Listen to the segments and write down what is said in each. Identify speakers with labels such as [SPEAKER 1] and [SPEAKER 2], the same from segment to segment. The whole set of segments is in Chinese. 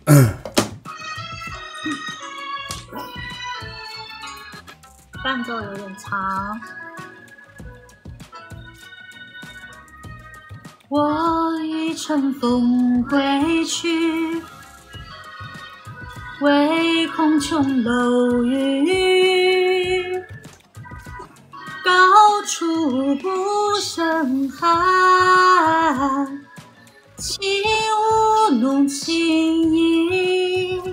[SPEAKER 1] 伴奏有点长。我已乘风归去，唯恐琼楼玉宇，高处不胜寒。起舞弄清影，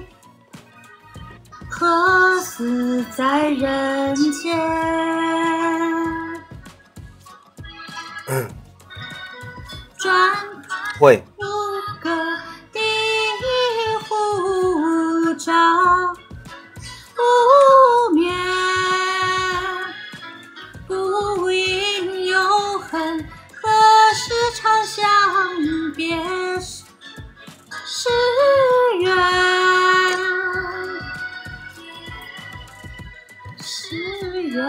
[SPEAKER 1] 何似在人间？转
[SPEAKER 2] 会
[SPEAKER 1] 出个第一壶照无眠，不应永恒，何时长相别是缘，是缘。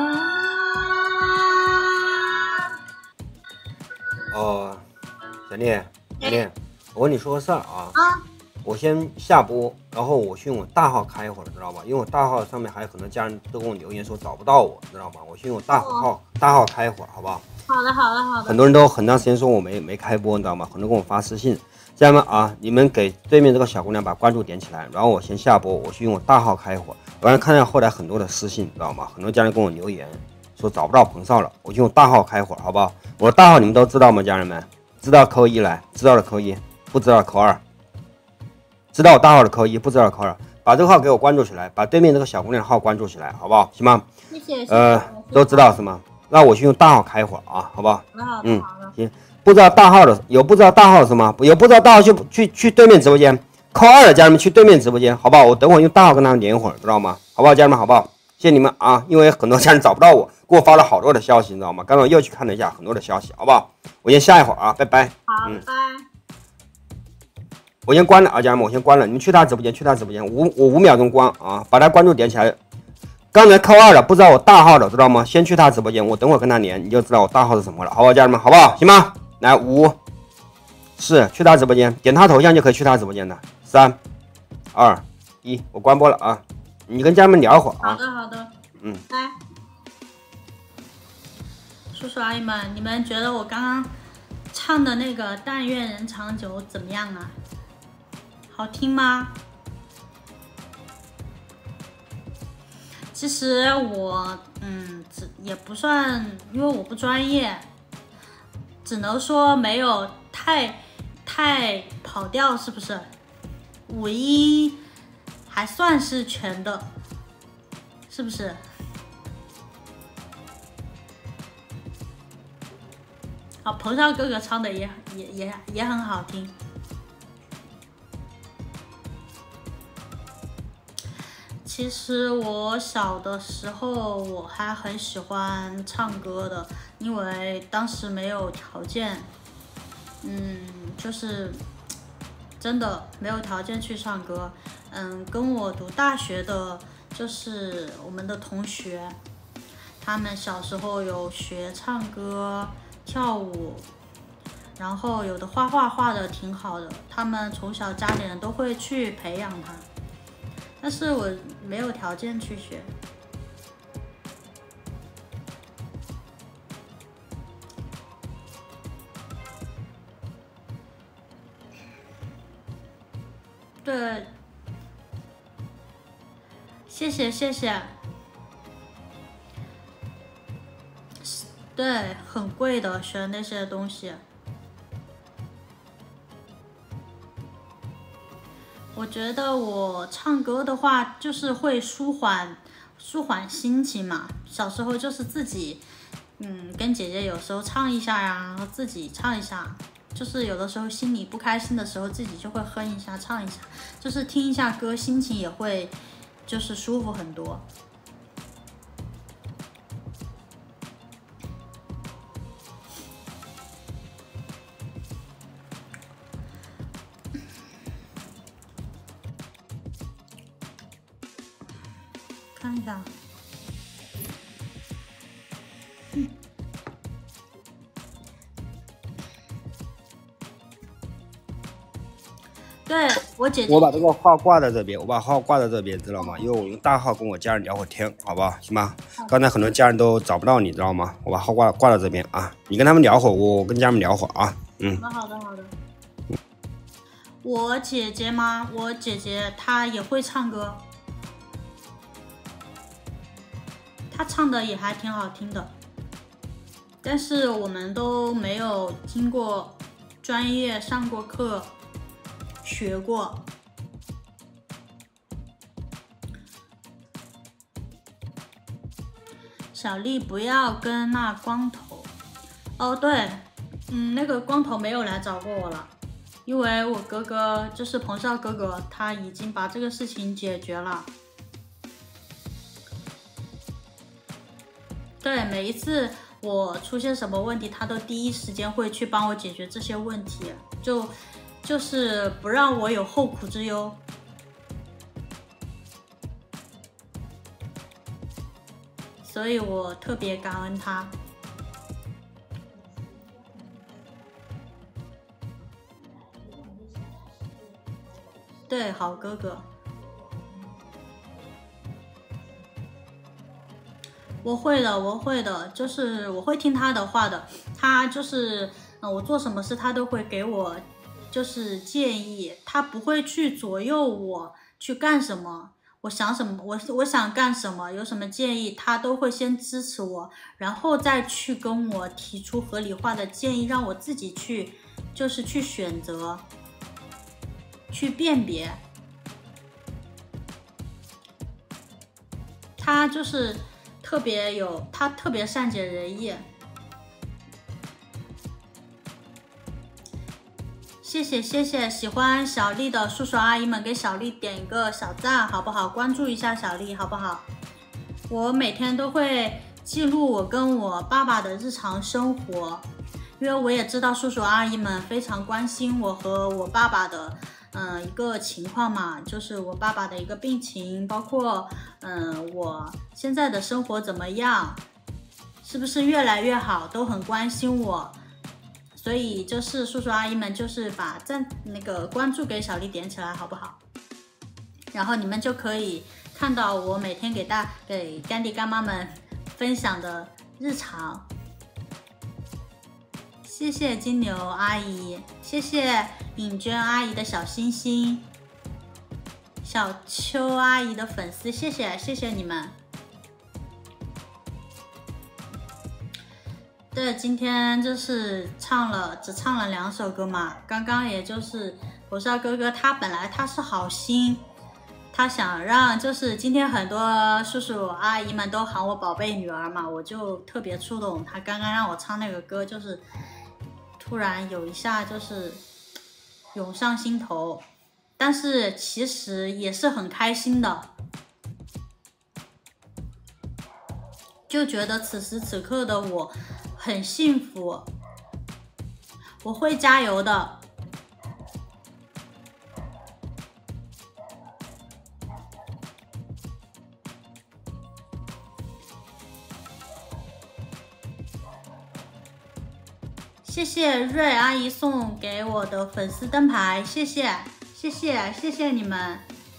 [SPEAKER 2] 哦，小丽，我跟你说个事儿啊。
[SPEAKER 1] 啊，
[SPEAKER 2] 我先下播，然后我去用我大号开一会儿，知道吧？因为我大号上面还有很多家人都给我留言说找不到我，知道吗？我去用我大号开一会儿，好不好？
[SPEAKER 1] 好的，好的，好的。
[SPEAKER 2] 很多人都很长时间说我没开播，你知道吗？很多人给我发私信，家人们啊，你们给对面这个小姑娘把关注点起来，然后我先下播，我去用我大号开一会儿。完了看到后来很多的私信，知道吗？很多家人跟我留言说找不到彭少了，我就用大号开一会儿，好不好？我的大号你们都知道吗？家人们，知道扣一来，知道的扣一，不知道的扣二。知道我大号的扣一，不知道的扣二。把这个号给我关注起来，把对面这个小姑娘的号关注起来，好不好？行吗？
[SPEAKER 1] 谢谢。
[SPEAKER 2] 都知道是吗？那我去用大号开一会儿啊，好不好？
[SPEAKER 1] 好的，好的。
[SPEAKER 2] 行。不知道大号的有不知道大号是吗？有不知道大号去对面直播间扣二的家人们去对面直播间，好不好？我等会用大号跟他们连一会儿，知道吗？好不好，家人们，好不好？谢谢你们啊！因为很多家人找不到我，给我发了好多的消息，你知道吗？刚刚我又去看了一下很多的消息，好不好？我先下一会儿啊，拜拜。
[SPEAKER 1] 好，拜拜。
[SPEAKER 2] 我先关了啊，家人们，我先关了。你们去他直播间，我5秒钟关啊，把他关注点起来。刚才扣二的不知道我大号的，知道吗？先去他直播间，我等会儿跟他连，你就知道我大号是什么了，好不好，家人们，好不好？行吗？来，5、4，去他直播间，点他头像就可以去他直播间的。3、2、1，我关播了啊。你跟家人们聊一会儿啊。
[SPEAKER 1] 好的，好的。来，叔叔阿姨们，你们觉得我刚刚唱的那个《但愿人长久》怎么样啊？好听吗？其实我也不算，因为我不专业，只能说没有太跑调，是不是？五音还算是全的，是不是？好，彭少哥哥唱的也很好听。其实我小的时候我还很喜欢唱歌的，因为当时没有条件，就是真的没有条件去唱歌。跟我读大学的就是我们的同学，他们小时候有学唱歌、跳舞，然后有的画的挺好的，他们从小家里人都会去培养他。但是我没有条件去学。对，谢谢。对，很贵的，学那些东西。我觉得我唱歌的话，就是会舒缓心情嘛。小时候就是自己，跟姐姐有时候唱一下呀，然后自己唱一下。就是有的时候心里不开心的时候，自己就会哼一下，唱一下，就是听一下歌，心情也会就是舒服很多。看一下， 对我姐姐，
[SPEAKER 2] 我把这个号挂在这边，我把号挂在这边，知道吗？因为我用大号跟我家人聊会天，好不好？行吧？刚才很多家人都找不到你，知道吗？我把号挂在这边啊，你跟他们聊会儿，我跟家人聊会儿啊。
[SPEAKER 1] 好的。我姐姐吗？我姐姐她也会唱歌，她唱的也还挺好听的，但是我们都没有经过专业上过课学过。小丽不要跟那光头。哦，对，那个光头没有来找过我了。因为我哥哥就是彭少哥哥，他已经把这个事情解决了。对，每一次我出现什么问题，他都第一时间会去帮我解决这些问题，就是不让我有后顾之忧。所以我特别感恩他。对，好哥哥，我会的，就是我会听他的话的。他就是，我做什么事他都会给我，就是建议，他不会去左右我去干什么。我想什么，我想干什么，有什么建议，他都会先支持我，然后再去跟我提出合理化的建议，让我自己去，就是去选择。去辨别，他就是他特别善解人意。谢谢，喜欢小丽的叔叔阿姨们给小丽点一个小赞好不好？关注一下小丽好不好？我每天都会记录我跟我爸爸的日常生活，因为我也知道叔叔阿姨们非常关心我和我爸爸的一个情况嘛，就是我爸爸的一个病情，包括我现在的生活怎么样，是不是越来越好，都很关心我。所以就是叔叔阿姨们就是把那个关注给小丽点起来好不好？然后你们就可以看到我每天给干爹干妈们分享的日常。谢谢金牛阿姨，谢谢尹娟阿姨的小心心，小秋阿姨的粉丝，谢谢你们。对，今天就是只唱了2首歌嘛。刚刚也就是火烧哥哥，他本来他是好心，他想让就是今天很多叔叔阿姨们都喊我宝贝女儿嘛，我就特别触动。他刚刚让我唱那个歌，就是突然有一下就是涌上心头，但是其实也是很开心的，就觉得此时此刻的我很幸福，我会加油的。谢谢瑞阿姨送给我的粉丝灯牌，谢谢你们。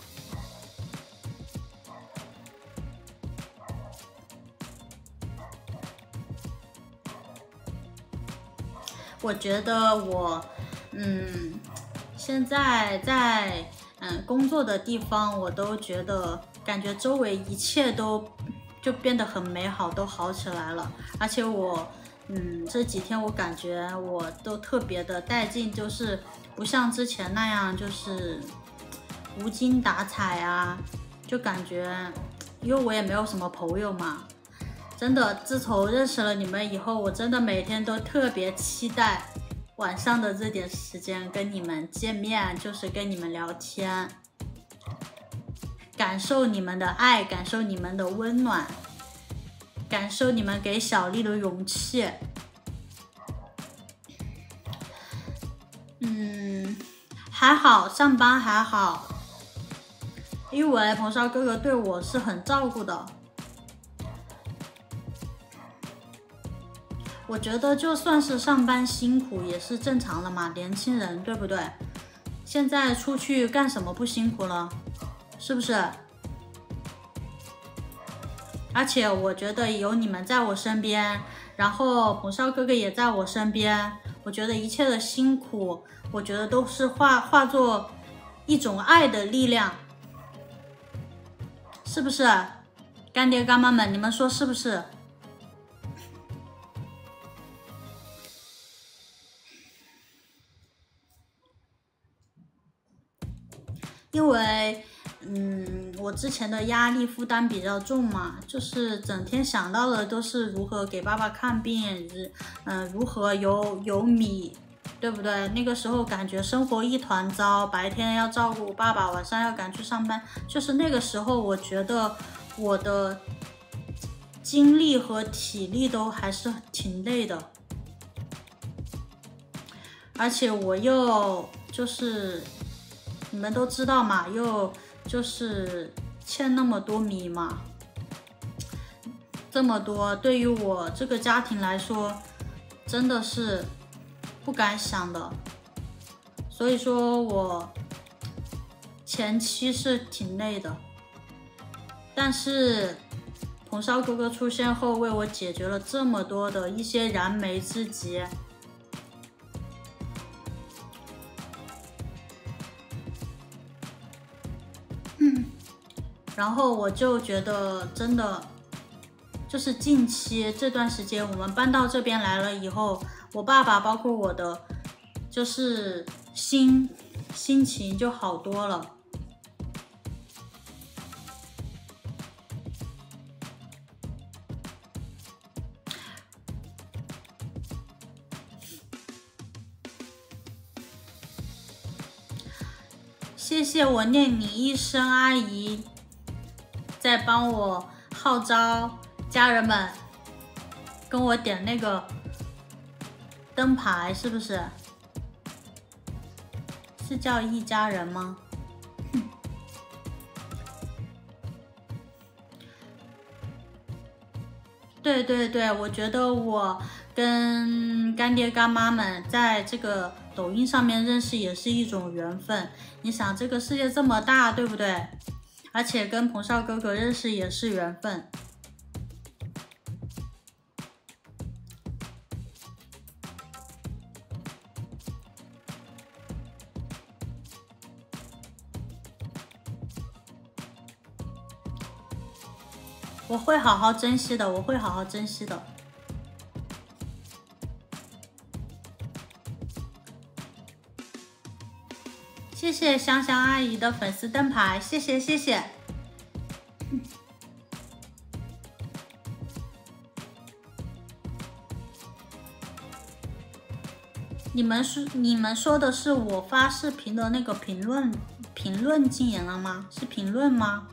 [SPEAKER 1] 我觉得我，现在在工作的地方，我都觉得感觉周围一切都就变得很美好，都好起来了。而且我，这几天我感觉我都特别的带劲，就是不像之前那样就是无精打采啊，就感觉，因为我也没有什么朋友嘛。真的，自从认识了你们以后，我真的每天都特别期待晚上的这点时间跟你们见面，就是跟你们聊天，感受你们的爱，感受你们的温暖，感受你们给小丽的勇气。还好，上班还好，因为彭少哥哥对我是很照顾的。我觉得就算是上班辛苦也是正常的嘛，年轻人对不对？ 现在出去干什么不辛苦了？是不是？而且我觉得有你们在我身边，然后彭少哥哥也在我身边，我觉得一切的辛苦，我觉得都是化作一种爱的力量，是不是？干爹干妈们，你们说是不是？因为我之前的压力负担比较重嘛，就是整天想到的都是如何给爸爸看病，如何有米，对不对？那个时候感觉生活一团糟，白天要照顾爸爸，晚上要赶去上班，就是那个时候我觉得我的精力和体力都还是挺累的，而且我又就是你们都知道嘛，又就是欠那么多米嘛，这么多，对于我这个家庭来说，真的是不敢想的。所以说我前期是挺累的，但是彭少哥哥出现后，为我解决了这么多的一些燃眉之急。然后我就觉得真的就是近期这段时间我们搬到这边来了以后，我爸爸包括我的就是心情就好多了。谢谢我念你一声阿姨，在帮我号召家人们跟我点那个灯牌，是不是？是叫一家人吗？对对对，我觉得我跟干爹干妈们在这个抖音上面认识也是一种缘分。你想，这个世界这么大，对不对？而且跟彭少哥哥认识也是缘分。我会好好珍惜的，我会好好珍惜的。谢谢香香阿姨的粉丝灯牌，谢谢谢谢。你们说的是我发视频的那个评论禁言了吗？是评论吗？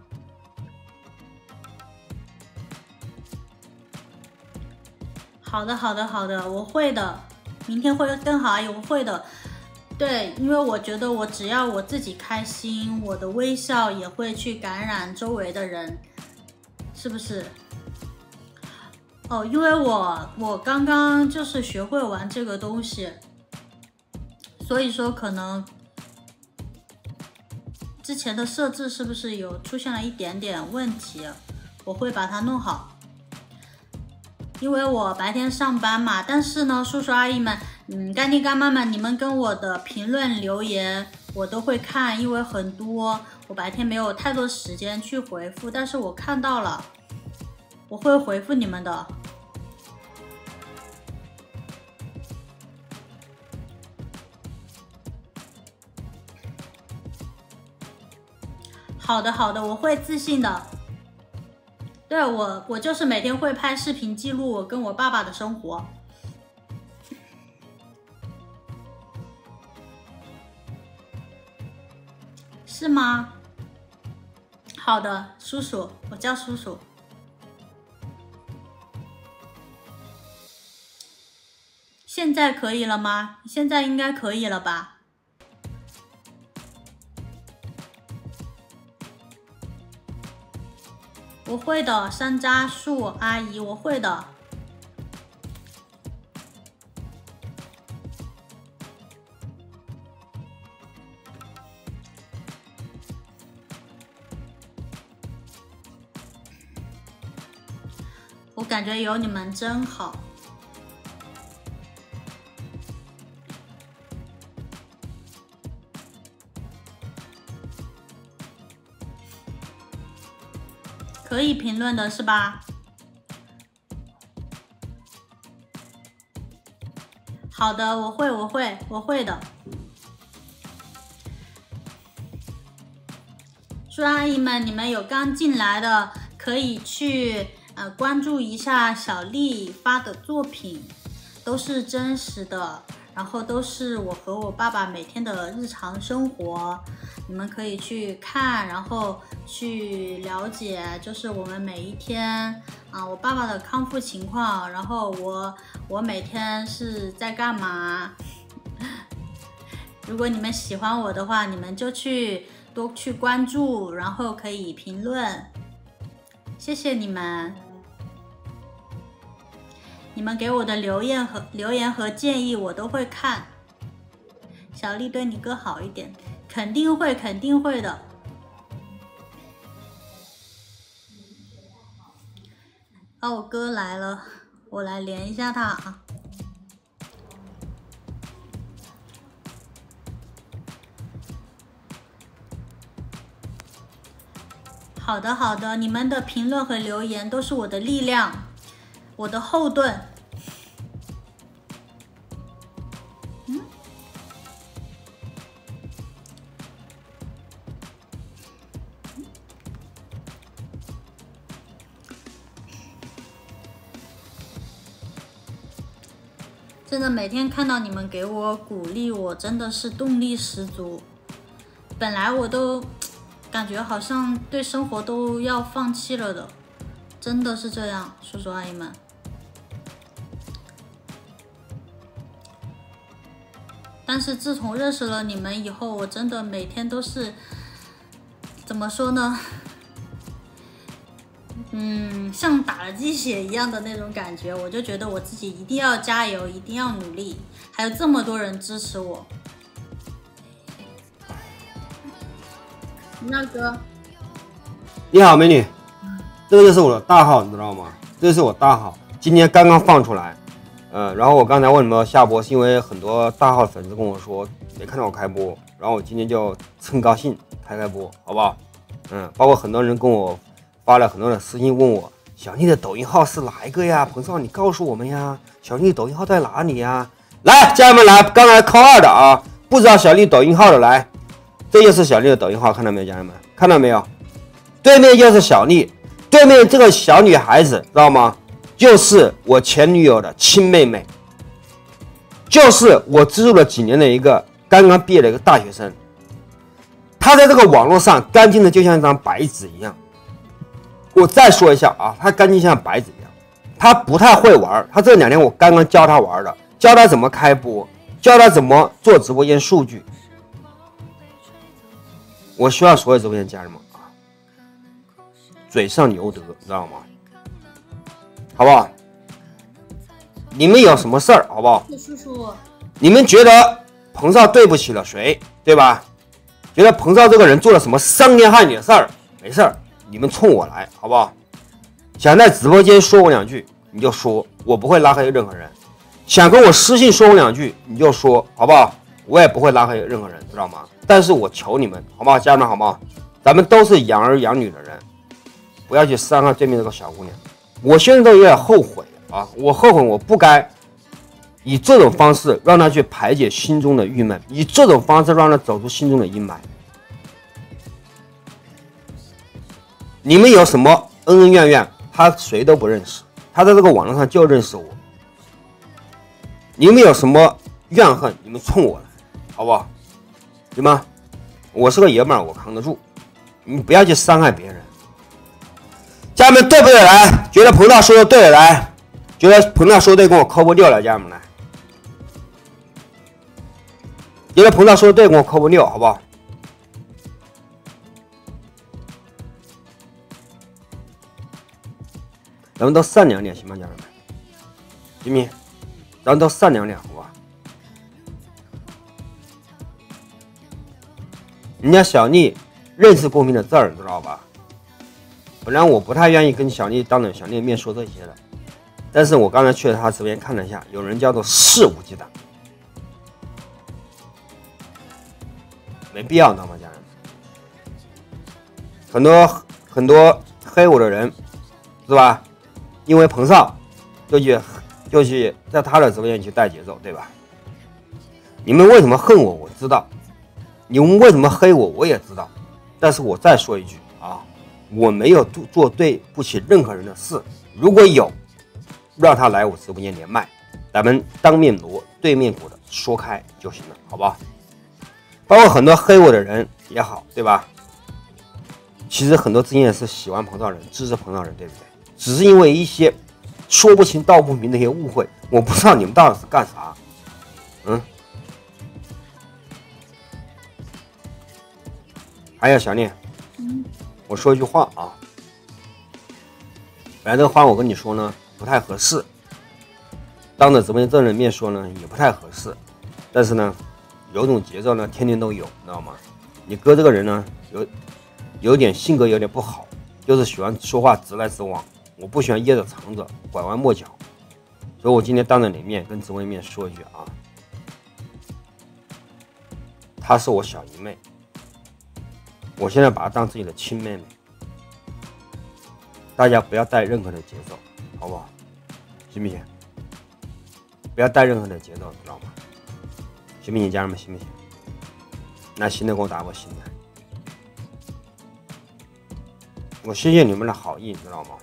[SPEAKER 1] 好的好的好的，我会的，明天会更好，阿姨，我会的。对，因为我觉得我只要我自己开心，我的微笑也会去感染周围的人，是不是？哦，因为我刚刚就是学会玩这个东西，所以说可能之前的设置是不是有出现了一点点问题，我会把它弄好。因为我白天上班嘛，但是呢，叔叔阿姨们，干爹干妈们，你们跟我的评论留言我都会看，因为很多我白天没有太多时间去回复，但是我看到了，我会回复你们的。好的好的，我会自信的。对，我就是每天会拍视频记录我跟我爸爸的生活。是吗？好的，叔叔，我叫叔叔。现在可以了吗？现在应该可以了吧？我会的，山楂树阿姨，我会的。 我感觉有你们真好。可以评论的是吧？好的，我会的。叔阿姨们，你们有刚进来的，可以去关注一下小丽发的作品，都是真实的，然后都是我和我爸爸每天的日常生活，你们可以去看，然后去了解，就是我们每一天我爸爸的康复情况，然后我每天是在干嘛。如果你们喜欢我的话，你们就多去关注，然后可以评论，谢谢你们。你们给我的留言和建议我都会看。小丽对你哥好一点，肯定会的。我哥来了，我来连一下他啊。好的，你们的评论和留言都是我的力量，我的后盾。真的每天看到你们给我鼓励，我真的是动力十足。本来我都感觉好像对生活都要放弃了的，真的是这样，叔叔阿姨们。但是自从认识了你们以后，我真的每天都是怎么说呢？像打了鸡血一样的那种感觉，我就觉得我自己一定要加油，一定要努力，还有这么多人支持我。那哥，
[SPEAKER 2] 你好，美女，这个就是我的大号，你知道吗？这是我大号，今天刚刚放出来。然后我刚才为什么下播，是因为很多大号粉丝跟我说没看到我开播，然后我今天就趁高兴开播，好不好？包括很多人跟我发了很多的私信问我，小丽的抖音号是哪一个呀？彭少，你告诉我们呀，小丽抖音号在哪里呀？来，家人们来，刚才扣2的啊，不知道小丽抖音号的来。这就是小丽的抖音号，看到没有，家人们？看到没有？对面就是小丽，对面这个小女孩子，知道吗？就是我前女友的亲妹妹，就是我资助了几年的一个刚刚毕业的一个大学生。她在这个网络上干净的就像一张白纸一样。我再说一下啊，她干净像白纸一样。她不太会玩，她这2年我刚刚教她玩的，教她怎么开播，教她怎么做直播间数据。我希望所有直播间家人们啊，嘴上留德，知道吗？好不好？你们有什么事儿，好不好？
[SPEAKER 1] 叔叔，
[SPEAKER 2] 你们觉得彭少对不起了谁，对吧？觉得彭少这个人做了什么伤天害理的事儿，没事儿，你们冲我来，好不好？想在直播间说我2句，你就说，我不会拉黑任何人。想跟我私信说我2句，你就说，好不好？我也不会拉黑任何人，知道吗？但是我求你们，好不好，家人们，好不好？咱们都是养儿养女的人，不要去伤害对面这个小姑娘。我现在都有点后悔啊！我后悔我不该以这种方式让她去排解心中的郁闷，以这种方式让她走出心中的阴霾。你们有什么恩恩怨怨，她谁都不认识，她在这个网络上就认识我。你们有什么怨恨，你们冲我来，好不好？对吗？我是个爷们儿，我扛得住。你不要去伤害别人。家人们对不对？来，觉得彭少说的对的来，觉得彭少说的对，跟我扣波6来，家人们来。觉得彭少说的对，跟我扣波6，好不好？咱们都善良点，行吗，家人们？行不行？咱们都善良点，好不好？人家小丽认识公屏的字儿，知道吧？本来我不太愿意跟小丽当着小丽面说这些的， 但是我刚才去了他直播间看了一下，有人叫做肆无忌惮，没必要，知道吗，家人？很多黑我的人，是吧？因为彭少就去在他的直播间去带节奏，对吧？你们为什么恨我，我知道；你们为什么黑我，我也知道。但是我再说一句啊，我没有做对不起任何人的事。如果有，让他来我直播间连麦，咱们当面锣对面鼓的说开就行了，好不好？包括很多黑我的人也好，对吧？其实很多之前也是喜欢彭少人、支持彭少人，对不对？只是因为一些说不清道不明的一些误会，我不知道你们到底是干啥。还有小念，我说一句话啊，本来这个话我跟你说呢不太合适，当着直播间这人面说呢也不太合适，但是呢有种节奏呢天天都有，知道吗？你哥这个人呢有点性格有点不好，就是喜欢说话直来直往，我不喜欢掖着藏着拐弯抹角，所以我今天当着你面跟直播间面说一句啊，她是我小姨妹，我现在把她当自己的亲妹妹，大家不要带任何的节奏，好不好？行不行？不要带任何的节奏，知道吗？行不行，家人们，行不行？那行的给我打我行的。我谢谢你们的好意，你知道吗？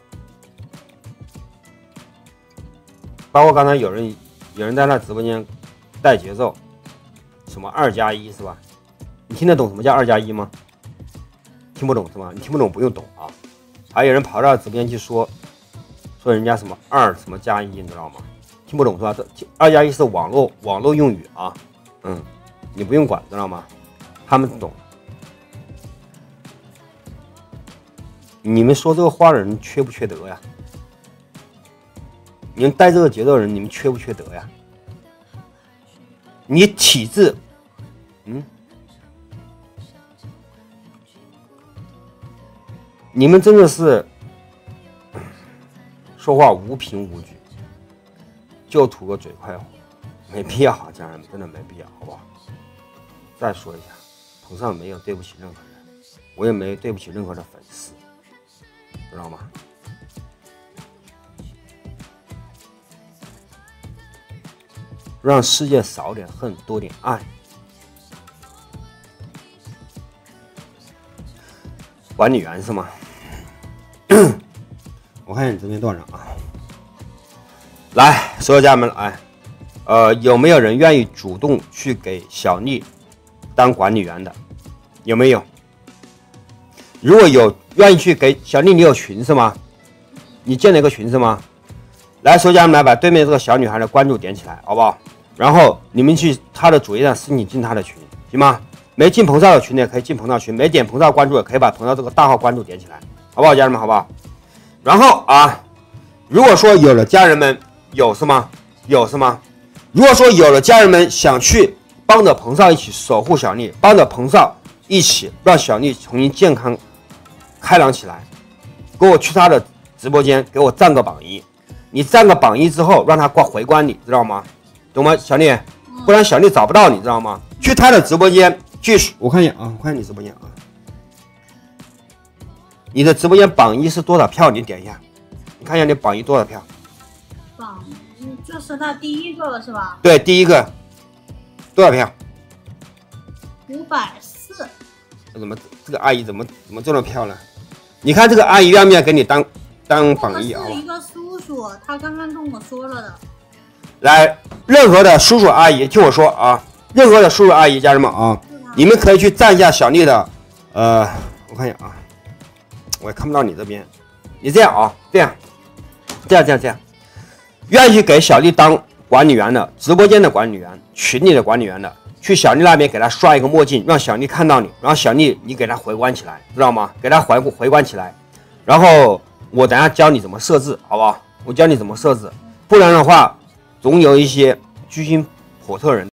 [SPEAKER 2] 包括刚才有人在那直播间带节奏，什么2+1是吧？你听得懂什么叫2+1吗？听不懂是吗？你听不懂不用懂啊。还有人跑到直播间去说人家什么2什么+1，你知道吗？听不懂是吧？这2+1是网络用语啊，你不用管，知道吗？他们懂。你们说这个话的人缺不缺德呀？你们带这个节奏的人，你们缺不缺德呀？你体质，你们真的是说话无凭无据，就图个嘴快活，没必要啊，家人们，真的没必要，好不好？再说一下，彭少没有对不起任何人，我也没有对不起任何的粉丝，知道吗？让世界少点恨，多点爱。管理员是吗？我看你这边多少人啊？来，所有家人们来，有没有人愿意主动去给小丽当管理员的？有没有？如果有愿意去给小丽，你有群是吗？你建了一个群是吗？来，所有家人们来把对面这个小女孩的关注点起来，好不好？然后你们去她的主页上申请进她的群，行吗？没进彭少的群的也可以进彭少群，没点彭少关注也可以把彭少这个大号关注点起来，好不好，家人们，好不好？然后啊，如果说有了家人们有是吗？有是吗？如果说有了家人们想去帮着彭少一起守护小丽，帮着彭少一起让小丽重新健康开朗起来，给我去他的直播间给我占个榜一，你占个榜一之后让他回关你，知道吗？懂吗，小丽？不然小丽找不到你，知道吗？去他的直播间去，我看一眼啊，我看你直播间啊，你的直播间榜一是多少票？你点一下，你看一下你榜一多少票？
[SPEAKER 1] 榜一就是他第一个了是吧？
[SPEAKER 2] 对，第一个多少票
[SPEAKER 1] ？540。
[SPEAKER 2] 怎么这个阿姨怎么这么漂亮？你看这个阿姨愿不愿意给你当榜一啊？
[SPEAKER 1] 是一个叔叔，他刚刚跟我说了的。
[SPEAKER 2] 来，任何的叔叔阿姨，听我说啊，任何的叔叔阿姨，家人们啊，你们可以去赞一下小丽的，我看一下啊，我也看不到你这边，你这样啊，这样，愿意给小丽当管理员的，直播间的管理员，群里的管理员的，去小丽那边给她刷一个墨镜，让小丽看到你，然后小丽你给她回关起来，知道吗？给她回关起来，然后我等下教你怎么设置，好不好？我教你怎么设置，不然的话，总有一些居心叵测人